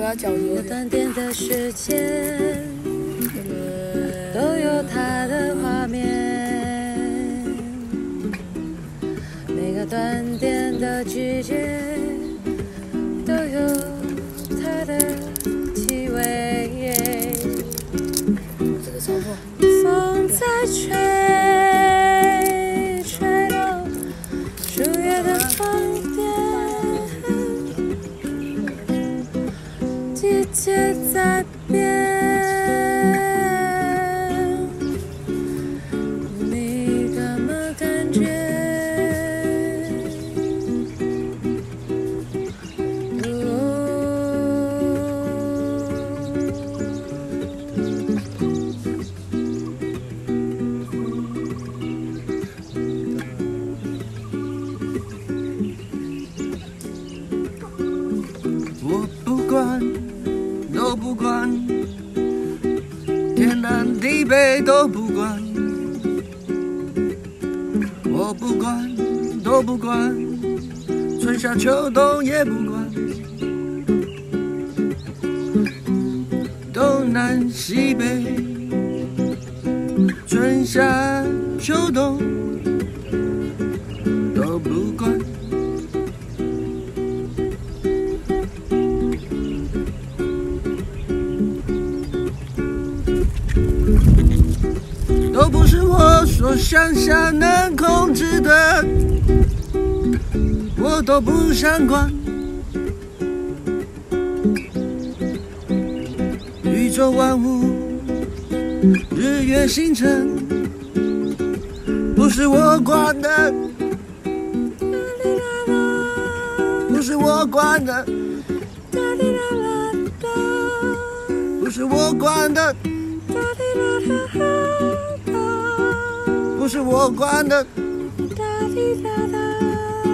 把脚扭短点的时间，都有它的画面。每个短点的季节，都有它的气味。 这个超破。 风在吹，吹动树叶的疯癫。季节在变，你怎么感觉？ 我不管，都不管，天南地北都不管。我不管，都不管，春夏秋冬也不管。东南西北，春夏秋冬都不管。都不是我所想象能控制的，我都不想管。宇宙万物，日月星辰，不是我管的，不是我管的，不是我管的。不是我管的，